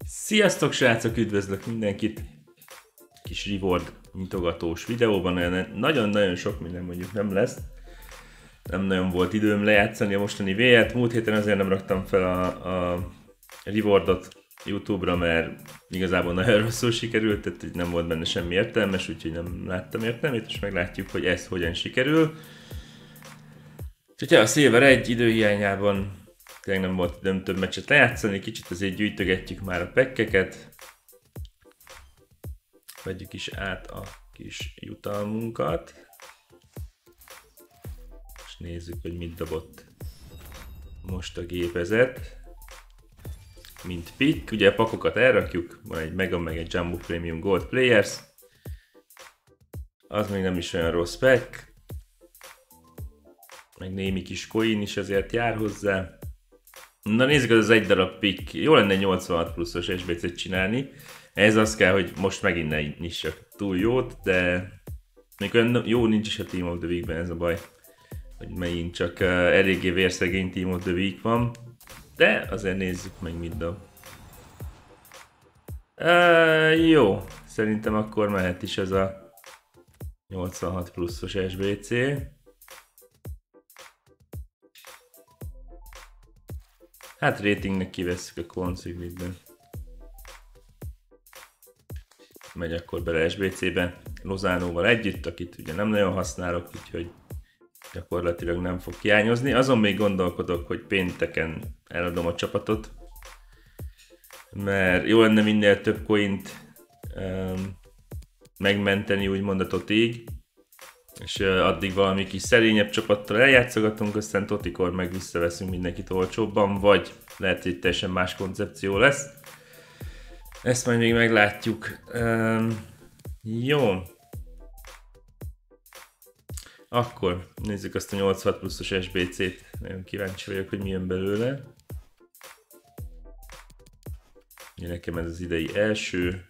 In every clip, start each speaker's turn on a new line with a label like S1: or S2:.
S1: Sziasztok srácok, üdvözlök mindenkit! Kis reward nyitogatós videóban, nagyon-nagyon sok minden mondjuk nem lesz. Nem nagyon volt időm lejátszani a mostani V-et, múlt héten azért nem raktam fel a rewardot YouTube-ra, mert igazából nagyon rosszul sikerült, tehát nem volt benne semmi értelmes, úgyhogy nem láttam értelmét, és meglátjuk, hogy ez hogyan sikerül. Úgyhogy a Silver 1 időhiányában tényleg nem volt időm több meccset lejátszani, kicsit azért gyűjtögetjük már a pekkeket. Vegyük is át a kis jutalmunkat. És nézzük, hogy mit dobott most a gépezet. Mint pick, ugye a pakokat elrakjuk, van egy Mega meg egy Jumbo Premium Gold Players. Az még nem is olyan rossz pack. Meg némi kis coin is azért jár hozzá. Na nézzük, az egy darab pick. Jó lenne egy 86 pluszos SBC-t csinálni. Ez az kell, hogy most megint ne nyissak túl jót, de még olyan jó nincs is a Team of the Week-ben, ez a baj. Hogy megint csak eléggé vérszegény Team of the Week van. De azért nézzük meg, mit dob. Jó, szerintem akkor mehet is ez a 86 pluszos SBC. Hát ratingnek kivesszük a Consiglitben. Megy akkor bele SBC-be Lozánóval együtt, akit ugye nem nagyon használok, úgyhogy gyakorlatilag nem fog hiányozni. Azon még gondolkodok, hogy pénteken eladom a csapatot, mert jó lenne minél több coint megmenteni, úgymond a totig, és addig valami kis szerényebb csapattal eljátszogatunk, aztán totikor meg visszaveszünk mindenkit olcsóbban, vagy lehet, hogy teljesen más koncepció lesz. Ezt majd még meglátjuk. Jó. Akkor nézzük azt a 86 pluszos SBC-t. Nagyon kíváncsi vagyok, hogy mi jön belőle. Nekem ez az idei első.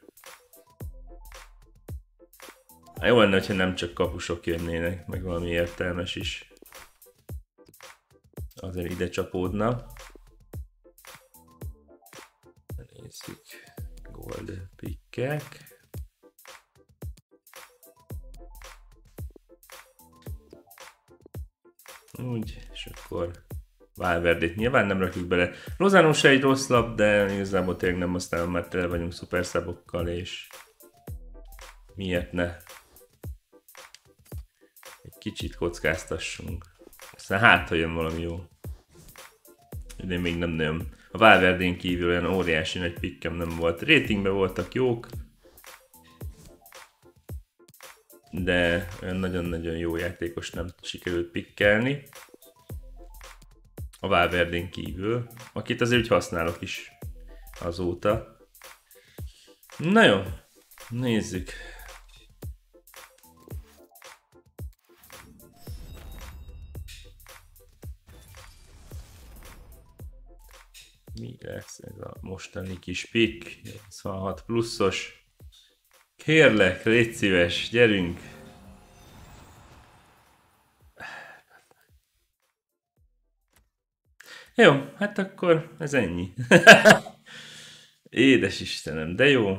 S1: Jó lenne, hogyha nem csak kapusok jönnének, meg valami értelmes is. Azért ide csapódna. Nézzük. Gold pickek. Úgy, és akkor Valverdét nyilván nem rakjuk bele. Lozano se egy rossz lap, de igazából tényleg nem, aztán már tele vagyunk szuperszabokkal, és miért ne? Egy kicsit kockáztassunk. Aztán hát, ha jön valami jó. Én még nem nagyon. A Valverdén kívül olyan óriási nagy pickem nem volt. Ratingben voltak jók, de olyan nagyon-nagyon jó játékos nem sikerült pikkelni. A Valverdén kívül, akit azért úgy használok is azóta. Na jó, nézzük. Mi lesz ez a mostani kis pick? 86 pluszos. Kérlek, légy szíves, gyerünk! Jó, hát akkor ez ennyi. Édes Istenem, de jó.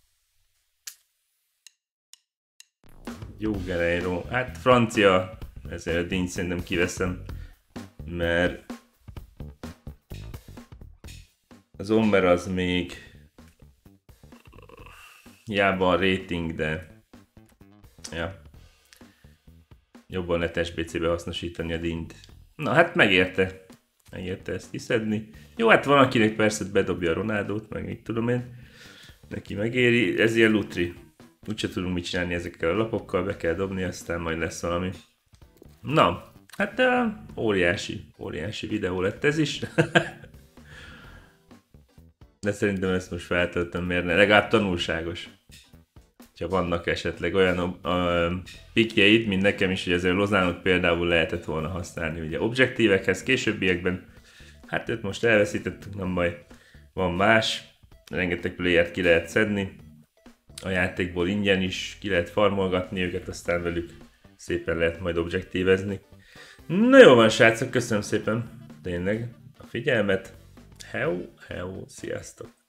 S1: Jó Guerreiro. Hát francia, ezért a dínyt szerintem kiveszem, mert az Omber az még hiába a rating, de ja, jobban lehet SBC-be hasznosítani a dínt. Na hát megérte ezt kiszedni. Jó, hát van akinek persze bedobja a Ronaldót, meg mit tudom én, neki megéri, ez ilyen lutri. Úgyse tudunk mit csinálni ezekkel a lapokkal, be kell dobni, aztán majd lesz valami. Na, hát óriási videó lett ez is. De szerintem ezt most feltöltöm, miért ne? Legalább tanulságos. Ha vannak esetleg olyan pickjeid, mint nekem is, hogy ezért Lozánot például lehetett volna használni ugye objektívekhez, későbbiekben. Hát őt most elveszítettük, nem baj. Van más, rengeteg playert ki lehet szedni. A játékból ingyen is ki lehet farmolgatni őket, aztán velük szépen lehet majd objektívezni. Na jó van srácok, köszönöm szépen tényleg a figyelmet. Hello, sziasztok!